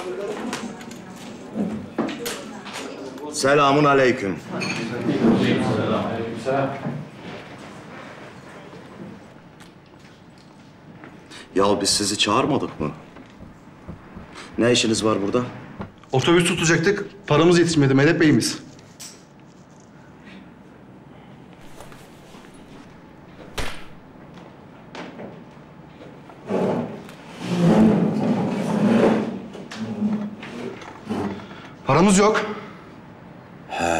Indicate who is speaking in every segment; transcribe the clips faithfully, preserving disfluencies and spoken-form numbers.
Speaker 1: Selamun aleyküm. Ya biz sizi çağırmadık mı? Ne işiniz var burada?
Speaker 2: Otobüs tutacaktık. Paramız yetişmedi Melek Bey'imiz. Paramız yok.
Speaker 1: He.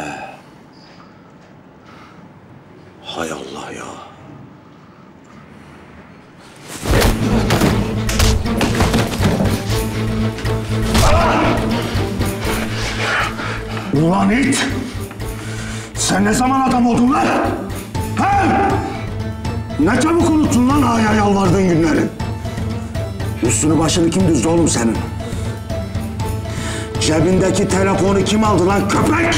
Speaker 1: Hay Allah ya.
Speaker 3: Ulan it! Sen ne zaman adam oldun lan? He? Ne çabuk unuttun lan ağaya yalvardığın günleri. Üstünü başını kim düzdü oğlum senin? Cebindeki telefonu kim aldı lan köpek?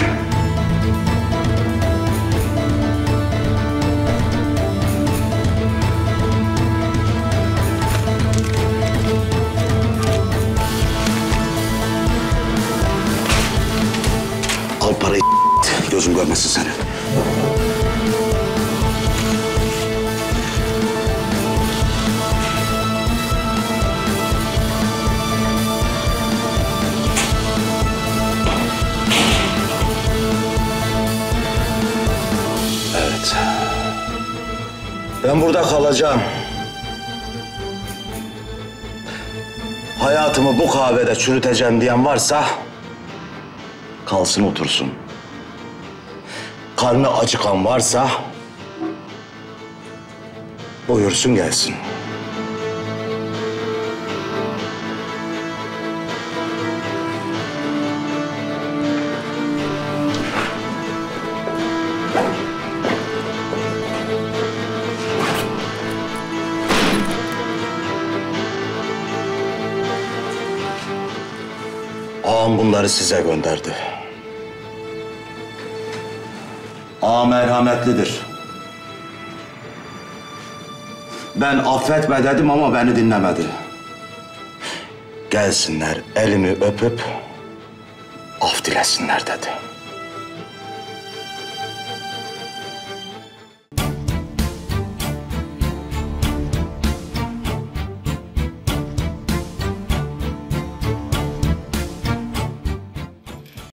Speaker 1: Al parayı, gözüm görmesin seni. Evet. Ben burada kalacağım. Hayatımı bu kahvede çürüteceğim diyen varsa kalsın otursun. Karnı acıkan varsa buyursun gelsin. Ağam bunları size gönderdi. Ağam merhametlidir. Ben affetme dedim ama beni dinlemedi. Gelsinler elimi öpüp af dilesinler dedi.